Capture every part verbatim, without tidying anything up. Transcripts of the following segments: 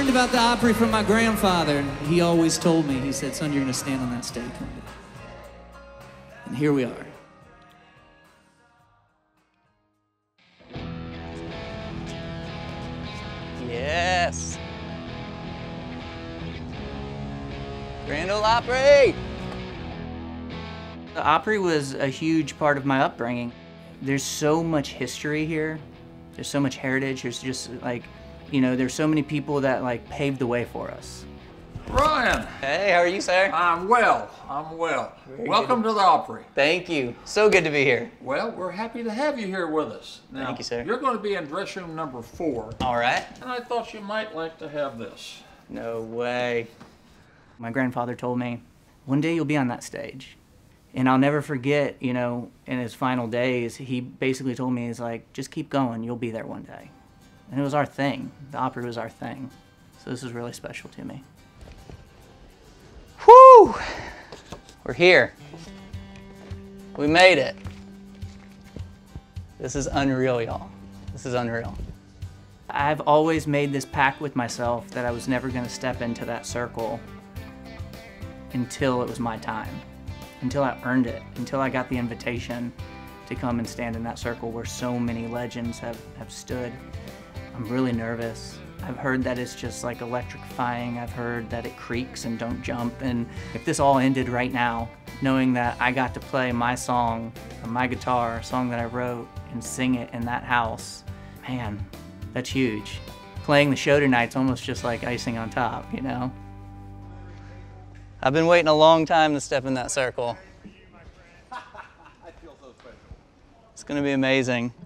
learned about the Opry from my grandfather, and he always told me, he said, son, you're gonna stand on that stage one day. And here we are. Yes. Grand Ole Opry! The Opry was a huge part of my upbringing. There's so much history here. There's so much heritage. There's just like, you know, there's so many people that like paved the way for us. Ryan! Hey, how are you, sir? I'm well, I'm well. Very Welcome good. to the Opry. Thank you. So good to be here. Well, we're happy to have you here with us. Now, Thank you, sir. You're going to be in dress room number four. All right. And I thought you might like to have this. No way. My grandfather told me, one day you'll be on that stage. And I'll never forget, you know, in his final days, he basically told me, he's like, just keep going, you'll be there one day. And it was our thing. The Opry was our thing. So this is really special to me. Whew! We're here. We made it. This is unreal, y'all. This is unreal. I've always made this pact with myself that I was never gonna step into that circle until it was my time, until I earned it, until I got the invitation to come and stand in that circle where so many legends have, have stood. I'm really nervous. I've heard that it's just like electrifying. I've heard that it creaks and don't jump. And if this all ended right now, knowing that I got to play my song on my guitar, a song that I wrote, and sing it in that house, man, that's huge. Playing the show tonight's almost just like icing on top, you know? I've been waiting a long time to step in that circle. I feel so special. It's gonna be amazing.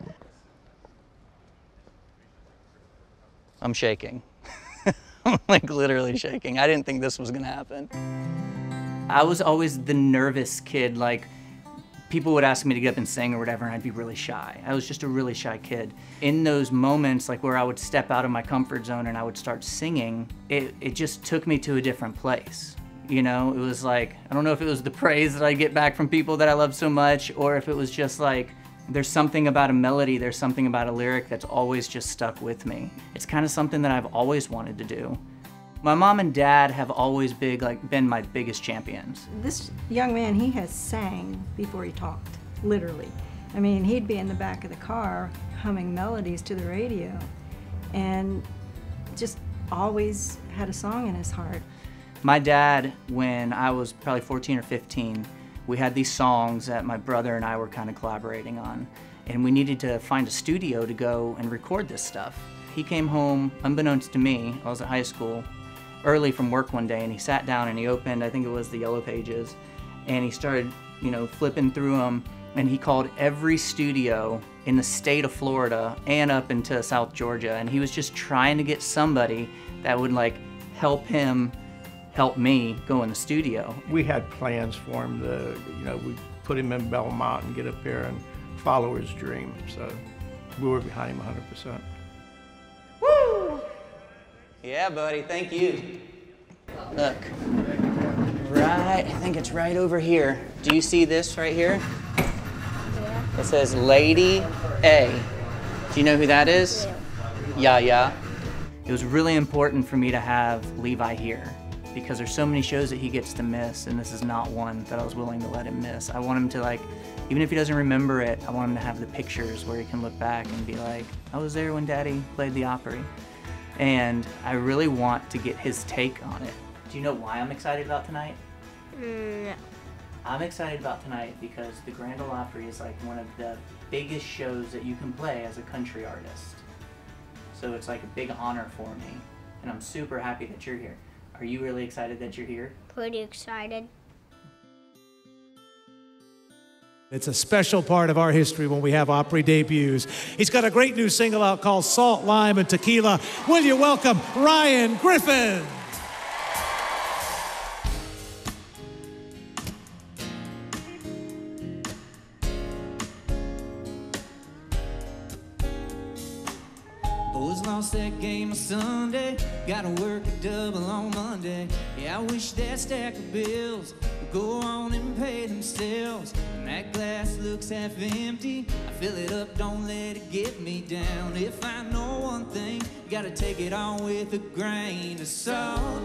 I'm shaking. I'm like literally shaking. I didn't think this was gonna happen. I was always the nervous kid. Like, people would ask me to get up and sing or whatever, and I'd be really shy. I was just a really shy kid. In those moments, like where I would step out of my comfort zone and I would start singing, it, it just took me to a different place. You know, it was like, I don't know if it was the praise that I get back from people that I love so much, or if it was just like, there's something about a melody, there's something about a lyric that's always just stuck with me. It's kind of something that I've always wanted to do. My mom and dad have always big, like, been my biggest champions. This young man, he has sang before he talked, literally. I mean, he'd be in the back of the car humming melodies to the radio and just always had a song in his heart. My dad, when I was probably fourteen or fifteen, we had these songs that my brother and I were kind of collaborating on, and we needed to find a studio to go and record this stuff. He came home, unbeknownst to me, I was at high school, early from work one day, and he sat down and he opened, I think it was the Yellow Pages, and he started, you know, flipping through them, and he called every studio in the state of Florida and up into South Georgia, and he was just trying to get somebody that would like help him help me go in the studio. We had plans for him to, you know, we put him in Belmont and get up there and follow his dream. So we were behind him one hundred percent. Woo! Yeah, buddy, thank you. Look, right, I think it's right over here. Do you see this right here? Yeah. It says Lady A. Do you know who that is? Yeah, yeah. It was really important for me to have Levi here, because there's so many shows that he gets to miss, and this is not one that I was willing to let him miss. I want him to, like, even if he doesn't remember it, I want him to have the pictures where he can look back and be like, I was there when Daddy played the Opry. And I really want to get his take on it. Do you know why I'm excited about tonight? No. I'm excited about tonight because the Grand Ole Opry is like one of the biggest shows that you can play as a country artist. So it's like a big honor for me, and I'm super happy that you're here. Are you really excited that you're here? Pretty excited. It's a special part of our history when we have Opry debuts. He's got a great new single out called Salt, Lime, and Tequila. Will you welcome Ryan Griffin? Boys lost that game on Sunday, gotta work a double on Monday. Yeah, I wish that stack of bills go on and pay themselves. And that glass looks half empty. I fill it up, don't let it get me down. If I know one thing, you gotta take it on with a grain of salt,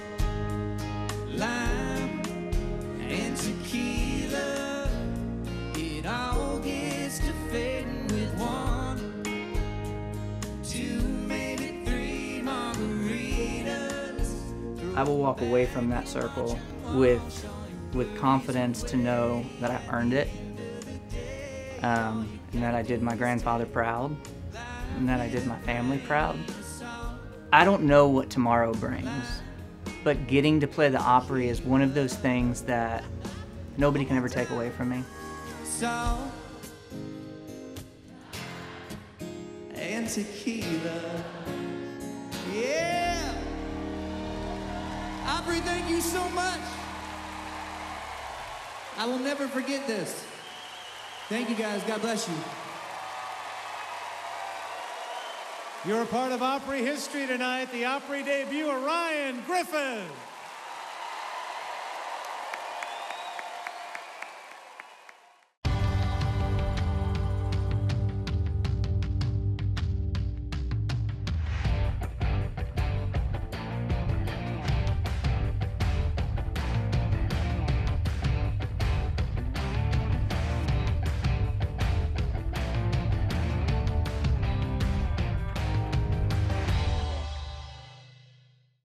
lime, and tequila. It all gets to fading with one, two, maybe three margaritas. I will walk away from that circle with with confidence to know that I earned it, um, and that I did my grandfather proud, and that I did my family proud. I don't know what tomorrow brings, but getting to play the Opry is one of those things that nobody can ever take away from me. Salt and tequila. Yeah! Opry, thank you so much. I will never forget this. Thank you guys, God bless you. You're a part of Opry history tonight, the Opry debut of Ryan Griffin.